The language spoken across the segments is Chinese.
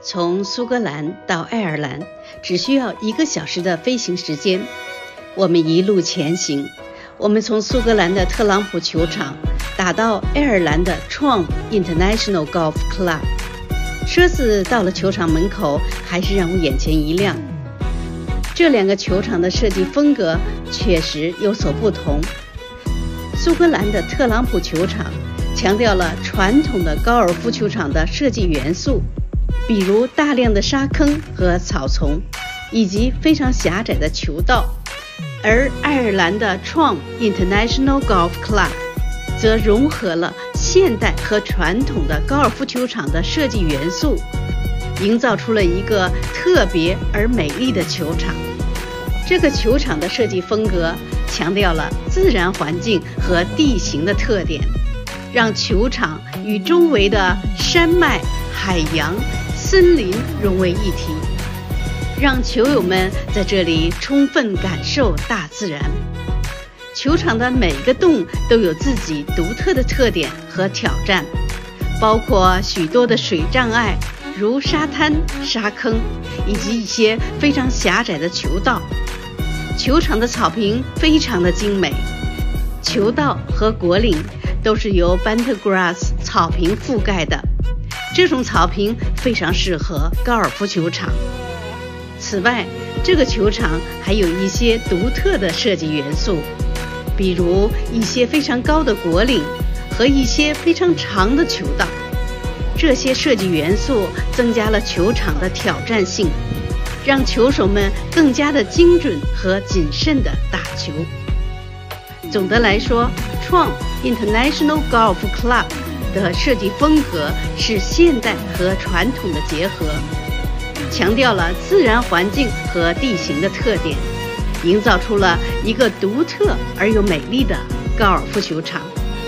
从苏格兰到爱尔兰只需要1个小时的飞行时间。我们一路前行，我们从苏格兰的特朗普球场打到爱尔兰的创 International Golf Club。车子到了球场门口，还是让我眼前一亮。这2个球场的设计风格确实有所不同。苏格兰的特朗普球场强调了传统的高尔夫球场的设计元素，比如大量的沙坑和草丛，以及非常狭窄的球道。而爱尔兰的创 International Golf Club 则融合了现代和传统的高尔夫球场的设计元素，营造出了一个特别而美丽的球场。这个球场的设计风格强调了自然环境和地形的特点，让球场与周围的山脉、海洋、森林融为一体，让球友们在这里充分感受大自然。球场的每个洞都有自己独特的特点和挑战，包括许多的水障碍，如沙滩、沙坑，以及一些非常狭窄的球道。球场的草坪非常的精美，球道和果岭都是由 Bentgrass 草坪覆盖的，这种草坪非常适合高尔夫球场。此外，这个球场还有一些独特的设计元素，比如一些非常高的果岭和一些非常长的球道。这些设计元素增加了球场的挑战性，让球手们更加的精准和谨慎地打球。总的来说，创 International Golf Club 的设计风格是现代和传统的结合，强调了自然环境和地形的特点，营造出了一个独特而又美丽的高尔夫球场。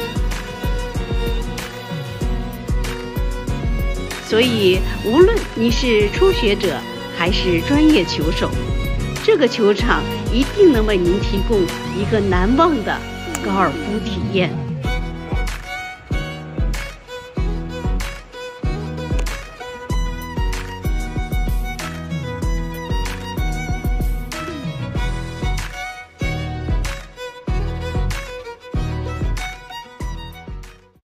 所以，无论你是初学者还是专业球手，这个球场一定能为您提供一个难忘的高尔夫体验。